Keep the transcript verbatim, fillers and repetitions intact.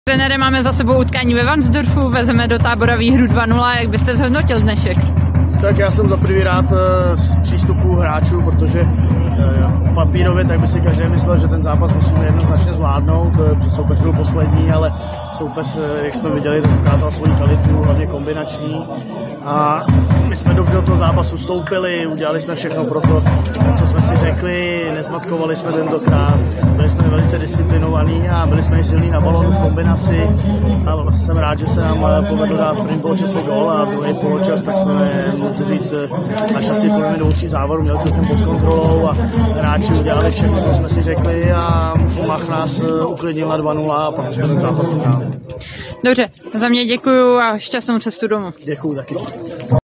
Trenére, máme za sebou utkání ve Varnsdorfu, vezeme do Tábora výhru dva nula, jak byste zhodnotil dnešek? Tak já jsem za první rád z přístupu hráčů, protože papírově tak by si každý myslel, že ten zápas musíme jednoznačně zvládnout, protože soupeř byl poslední, ale soupeř, jak jsme viděli, ukázal svoji kvalitu, hlavně kombinační. A my jsme dobře do toho zápasu vstoupili, udělali jsme všechno pro to, co jsme si řekli, nezmatkovali jsme tentokrát, byli jsme velice disciplinovaní a byli jsme i silní na balonu v kombinaci. A vlastně jsem rád, že se nám povedlo dát v prvním poločase gól a druhý poločas, tak jsme, můžu říct, až asi půjdeme do určitých závorů, měli celkem pod kontrolou a hráči udělali všechno, co jsme si řekli a Mach nás uklidnil na dva nula a pak jsme ten zápas vyhráli. Dobře, za mě děkuju a šťastnou cestu domů. Děkuju taky.